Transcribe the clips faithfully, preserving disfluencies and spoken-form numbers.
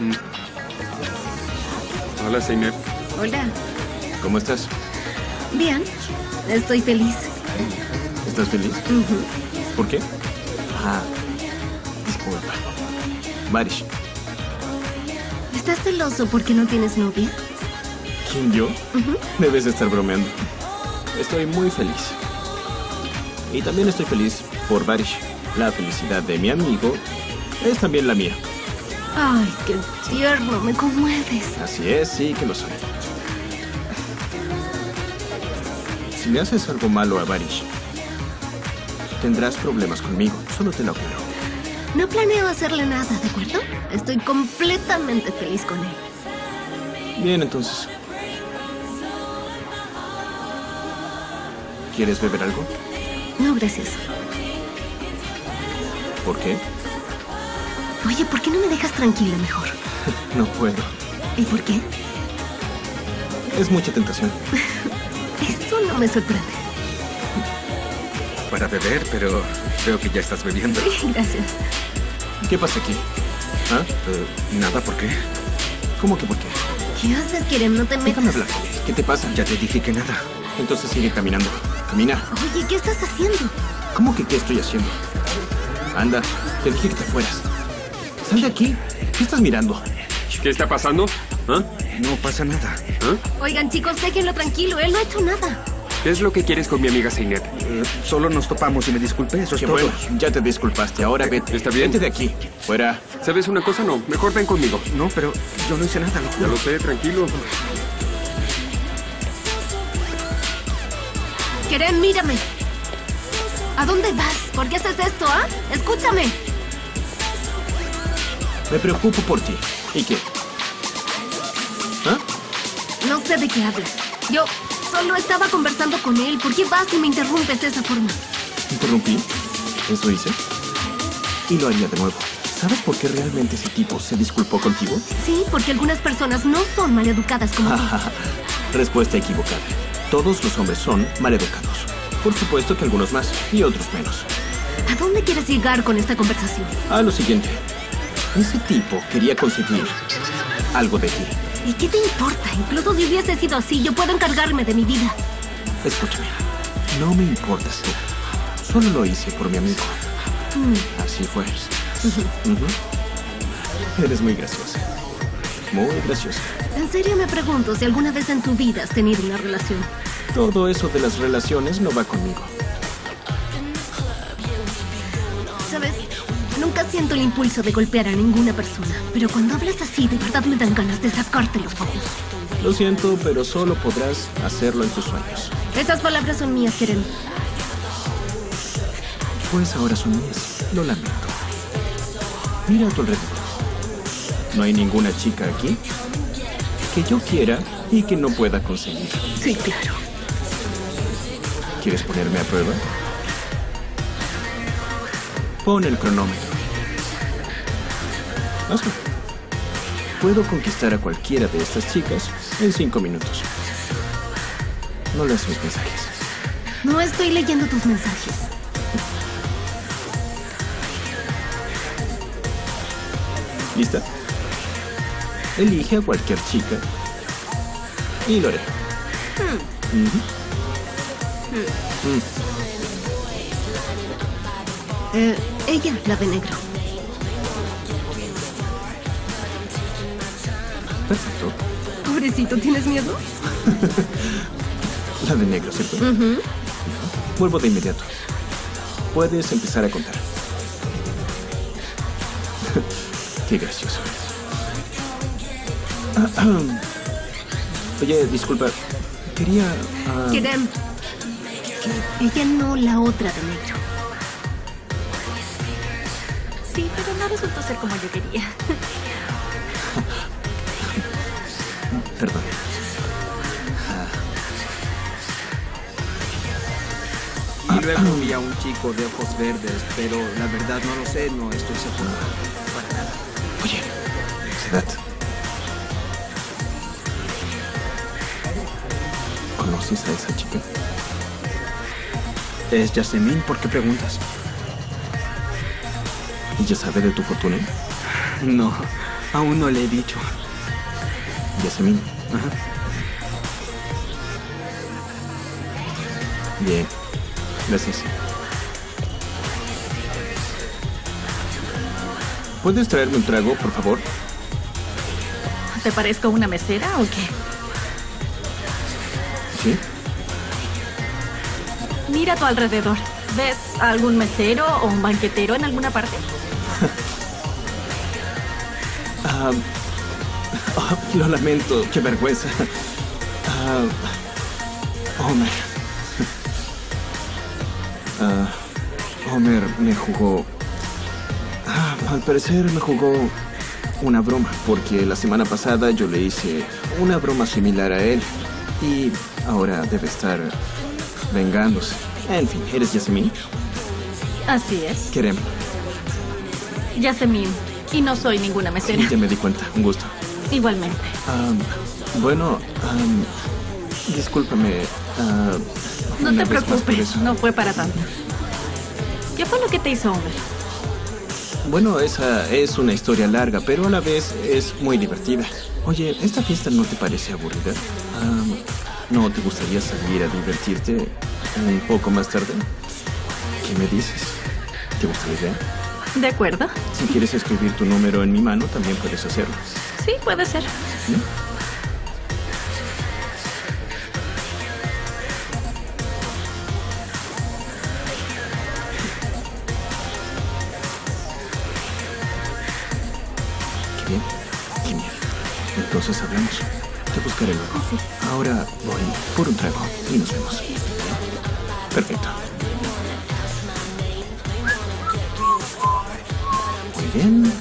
Mm. Hola, Zeynep. Hola. ¿Cómo estás? Bien. Estoy feliz. ¿Estás feliz? Uh-huh. ¿Por qué? Ah, disculpa. Barish. ¿Estás celoso porque no tienes novia? ¿Quién, yo? Uh-huh. Debes de estar bromeando. Estoy muy feliz. Y también estoy feliz por Barish. La felicidad de mi amigo es también la mía. Ay, qué tierno, me conmueves. Así es, sí que lo soy. Si le haces algo malo a Barish, tendrás problemas conmigo, solo te lo aclaro. No planeo hacerle nada, ¿de acuerdo? Estoy completamente feliz con él. Bien, entonces. ¿Quieres beber algo? No, gracias. ¿Por qué? Oye, ¿por qué no me dejas tranquila mejor? No puedo. ¿Y por qué? Es mucha tentación. Eso no me sorprende. Para beber, pero creo que ya estás bebiendo. Sí, gracias. ¿Qué pasa aquí? ¿Ah? Uh, nada, ¿por qué? ¿Cómo que por qué? ¿Qué haces, Kerem? No te metas. Déjame hablar. ¿Qué te pasa? Ya te dije que nada. Entonces sigue caminando. Camina. Oye, ¿qué estás haciendo? ¿Cómo que qué estoy haciendo? Anda, te dije que te fueras. Sal de aquí. ¿Qué estás mirando? ¿Qué está pasando? ¿Ah? No pasa nada. ¿Ah? Oigan, chicos, déjenlo tranquilo. Él no ha hecho nada. ¿Qué es lo que quieres con mi amiga Zeynep? Uh, solo nos topamos y me disculpé, eso es todo. Bueno, ya te disculpaste, ahora vete. ¿Está bien? Vete de aquí, fuera. ¿Sabes una cosa? No, mejor ven conmigo. No, pero yo no hice nada, lo Ya juro. lo sé, tranquilo. Kerem, mírame. ¿A dónde vas? ¿Por qué haces esto, ah? Escúchame. Me preocupo por ti. ¿Y qué? ¿Ah? No sé de qué hablas. Yo solo estaba conversando con él. ¿Por qué vas y me interrumpes de esa forma? ¿Interrumpí? ¿Eso hice? Y lo haría de nuevo. ¿Sabes por qué realmente ese tipo se disculpó contigo? Sí, porque algunas personas no son maleducadas como tú. Respuesta equivocada. Todos los hombres son maleducados. Por supuesto que algunos más y otros menos. ¿A dónde quieres llegar con esta conversación? A lo siguiente. Ese tipo quería conseguir algo de ti. ¿Y qué te importa? Incluso si hubiese sido así, yo puedo encargarme de mi vida. Escúchame. No me importa si. Solo lo hice por mi amigo. Mm. Así fue. Uh-huh. Uh-huh. Eres muy graciosa. Muy graciosa. En serio me pregunto si alguna vez en tu vida has tenido una relación. Todo eso de las relaciones no va conmigo. ¿Sabes? Nunca siento el impulso de golpear a ninguna persona. Pero cuando hablas así, de verdad me dan ganas de sacarte los ojos. Lo siento, pero solo podrás hacerlo en tus sueños. Esas palabras son mías, Kerem. Pues ahora son mías. Lo lamento. Mira a tu alrededor. No hay ninguna chica aquí que yo quiera y que no pueda conseguir. Sí, claro. ¿Quieres ponerme a prueba? Pon el cronómetro. Hazlo. Puedo conquistar a cualquiera de estas chicas en cinco minutos. No leas mis mensajes. No estoy leyendo tus mensajes. ¿Lista? Elige a cualquier chica y lo haré. Hmm. Uh-huh. Hmm. Mm. Eh, ella, la de negro. Perfecto. Pobrecito, ¿tienes miedo? La de negro, ¿cierto? Uh-huh. Vuelvo de inmediato. Puedes empezar a contar. Qué gracioso. Oye, disculpa. Quería... Uh... Kerem. Ella no la otra de negro. Sí, pero no resultó ser como yo quería. Perdón. Y luego vi a un chico de ojos verdes, pero la verdad no lo sé, no estoy seguro. Para nada. Oye, Sedat. ¿Conoces a esa chica? Es Yasemin, ¿por qué preguntas? ¿Ella sabe de tu fortuna? No, Aún no le he dicho. Yasmín. Ajá. Bien. Gracias. ¿Puedes traerme un trago, por favor? ¿Te parezco una mesera o qué? Sí. Mira a tu alrededor. ¿Ves algún mesero o un banquetero en alguna parte? Ah, oh, lo lamento, qué vergüenza. Ah, Homer. Ah, Homer me jugó... Ah, al parecer me jugó una broma, porque la semana pasada yo le hice una broma similar a él. Y ahora debe estar vengándose. En fin, ¿eres Yasmín? Así es. Kerem. Yasemin. Y no soy ninguna mesera. Sí, ya me di cuenta. Un gusto. Igualmente. Ah, bueno, ah, discúlpame. ah, No una te vez más por preocupes, eso. no fue para tanto. ¿Qué fue lo que te hizo Homer? Bueno, esa es una historia larga, pero a la vez es muy divertida. Oye, ¿esta fiesta no te parece aburrida? Ah, ¿no te gustaría salir a divertirte un poco más tarde? ¿Qué me dices? ¿Te gusta la idea? ¿De acuerdo? Si quieres escribir tu número en mi mano, también puedes hacerlo. Sí, puede ser. ¿Sí? Qué bien, genial. Entonces hablamos. Te buscaré luego. Sí. Ahora voy por un trago y nos vemos. Perfecto. Muy bien.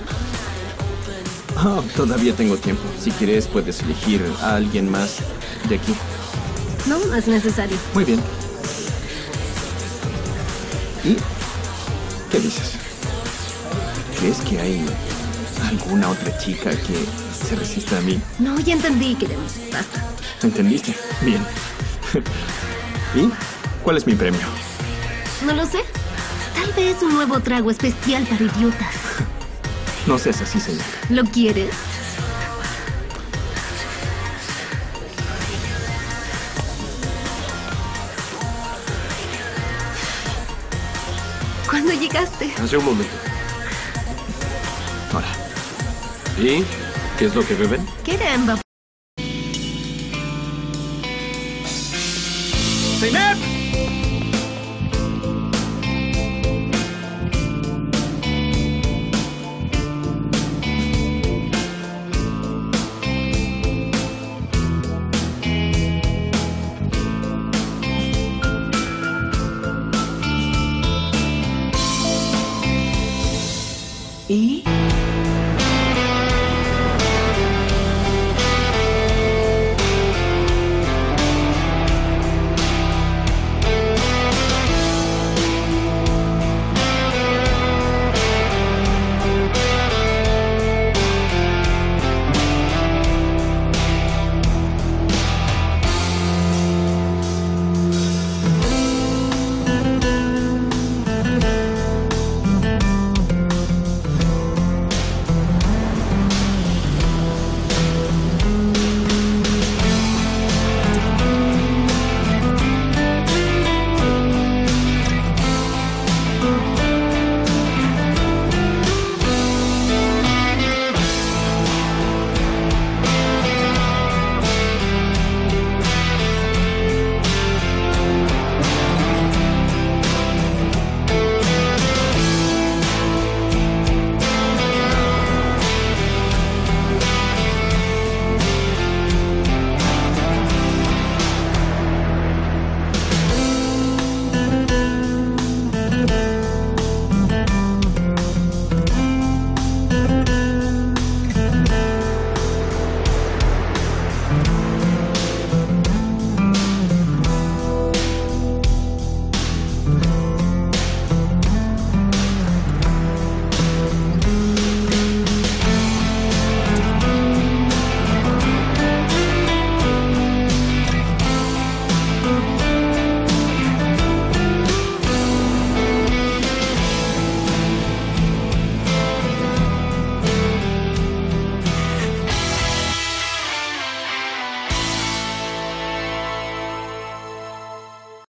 Oh, todavía tengo tiempo. Si quieres, puedes elegir a alguien más de aquí. No, no es necesario. Muy bien. ¿Y qué dices? ¿Crees que hay alguna otra chica que se resista a mí? No, ya entendí, Kerem. Basta. ¿Entendiste? Bien. ¿Y cuál es mi premio? No lo sé. Tal vez un nuevo trago especial para idiotas. No seas así, señor. ¿Lo quieres? ¿Cuándo llegaste? Hace un momento. Ahora. ¿Y qué es lo que beben? Kerem, va. ¡Zeynep!